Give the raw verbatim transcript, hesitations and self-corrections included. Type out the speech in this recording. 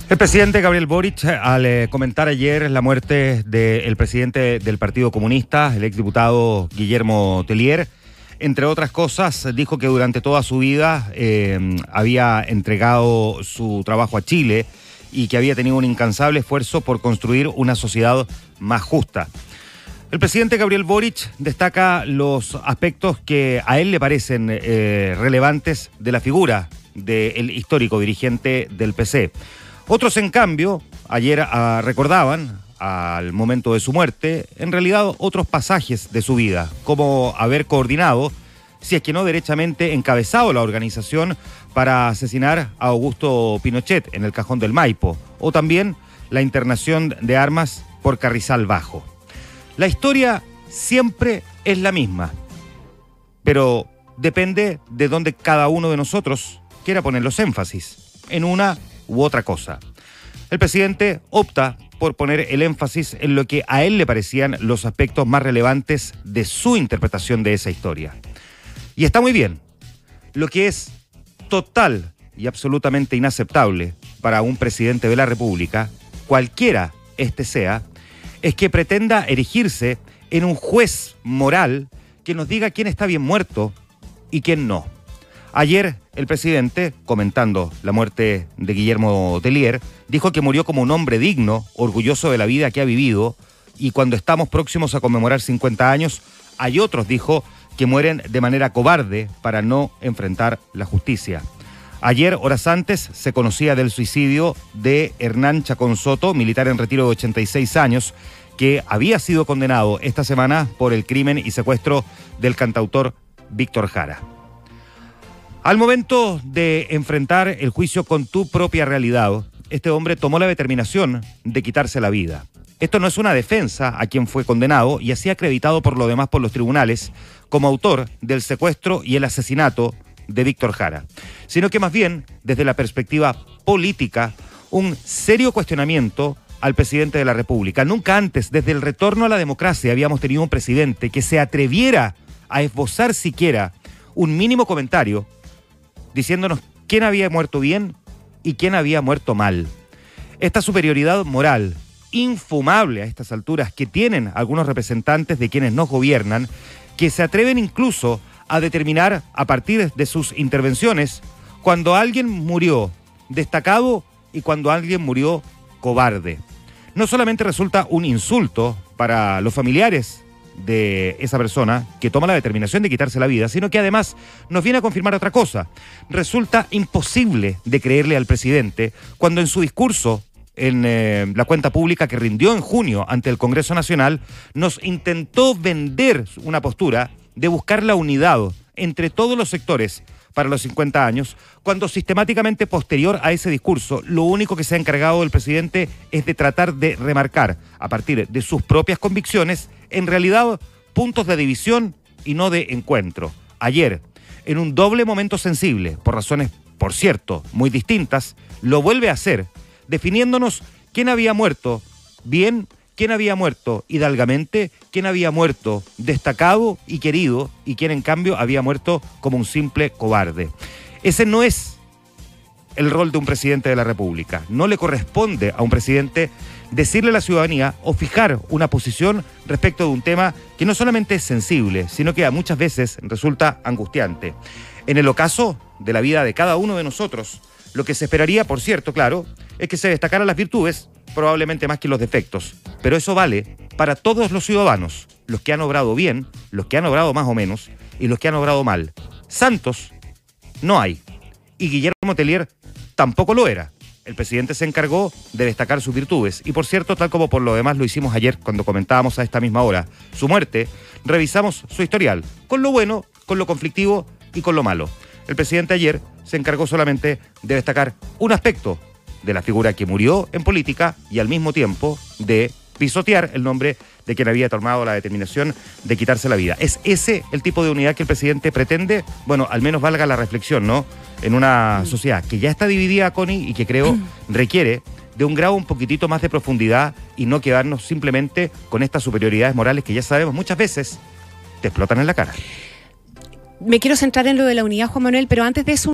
El presidente Gabriel Boric, al eh, comentar ayer la muerte del presidente del Partido Comunista, el exdiputado Guillermo Tellier, entre otras cosas, dijo que durante toda su vida eh, había entregado su trabajo a Chile y que había tenido un incansable esfuerzo por construir una sociedad más justa. El presidente Gabriel Boric destaca los aspectos que a él le parecen eh, relevantes de la figura del histórico dirigente del P C. Otros, en cambio, ayer uh, recordaban al momento de su muerte, en realidad, otros pasajes de su vida, como haber coordinado, si es que no derechamente encabezado la organización para asesinar a Augusto Pinochet en el Cajón del Maipo, o también la internación de armas por Carrizal Bajo. La historia siempre es la misma, pero depende de dónde cada uno de nosotros quiera poner los énfasis, en una u otra cosa. El presidente opta por poner el énfasis en lo que a él le parecían los aspectos más relevantes de su interpretación de esa historia. Y está muy bien. Lo que es total y absolutamente inaceptable para un presidente de la República, cualquiera este sea, es que pretenda erigirse en un juez moral que nos diga quién está bien muerto y quién no. Ayer, el presidente, comentando la muerte de Guillermo Tellier, dijo que murió como un hombre digno, orgulloso de la vida que ha vivido, y cuando estamos próximos a conmemorar cincuenta años, hay otros, dijo, que mueren de manera cobarde para no enfrentar la justicia. Ayer, horas antes, se conocía del suicidio de Hernán Chacón Soto, militar en retiro de ochenta y seis años, que había sido condenado esta semana por el crimen y secuestro del cantautor Víctor Jara. Al momento de enfrentar el juicio con tu propia realidad, este hombre tomó la determinación de quitarse la vida. Esto no es una defensa a quien fue condenado y así acreditado por lo demás por los tribunales como autor del secuestro y el asesinato de Víctor Jara, sino que más bien, desde la perspectiva política, un serio cuestionamiento al presidente de la República. Nunca antes, desde el retorno a la democracia, habíamos tenido un presidente que se atreviera a esbozar siquiera un mínimo comentario diciéndonos quién había muerto bien y quién había muerto mal. Esta superioridad moral, infumable a estas alturas, que tienen algunos representantes de quienes nos gobiernan, que se atreven incluso a determinar a partir de sus intervenciones cuando alguien murió destacado y cuando alguien murió cobarde. No solamente resulta un insulto para los familiares de esa persona que toma la determinación de quitarse la vida, sino que además nos viene a confirmar otra cosa. Resulta imposible de creerle al presidente cuando en su discurso en eh, la cuenta pública que rindió en junio ante el Congreso Nacional nos intentó vender una postura de buscar la unidad entre todos los sectores para los cincuenta años, cuando sistemáticamente posterior a ese discurso, lo único que se ha encargado el presidente es de tratar de remarcar, a partir de sus propias convicciones, en realidad puntos de división y no de encuentro. Ayer, en un doble momento sensible, por razones, por cierto, muy distintas, lo vuelve a hacer, definiéndonos quién había muerto bien, quién había muerto hidalgamente, quién había muerto destacado y querido, y quién en cambio había muerto como un simple cobarde. Ese no es el rol de un presidente de la República. No le corresponde a un presidente decirle a la ciudadanía o fijar una posición respecto de un tema que no solamente es sensible, sino que a muchas veces resulta angustiante. En el ocaso de la vida de cada uno de nosotros, lo que se esperaría, por cierto, claro, es que se destacaran las virtudes, probablemente más que los defectos. Pero eso vale para todos los ciudadanos, los que han obrado bien, los que han obrado más o menos y los que han obrado mal. Santos no hay. Y Guillermo Tellier tampoco lo era. El presidente se encargó de destacar sus virtudes. Y por cierto, tal como por lo demás lo hicimos ayer cuando comentábamos a esta misma hora su muerte, revisamos su historial, con lo bueno, con lo conflictivo y con lo malo. El presidente ayer se encargó solamente de destacar un aspecto de la figura que murió en política y al mismo tiempo de pisotear el nombre de quien había tomado la determinación de quitarse la vida. ¿Es ese el tipo de unidad que el presidente pretende? Bueno, al menos valga la reflexión, ¿no? En una sociedad que ya está dividida, Connie, y que creo requiere de un grado un poquitito más de profundidad y no quedarnos simplemente con estas superioridades morales que ya sabemos muchas veces te explotan en la cara. Me quiero centrar en lo de la unidad, Juan Manuel, pero antes de eso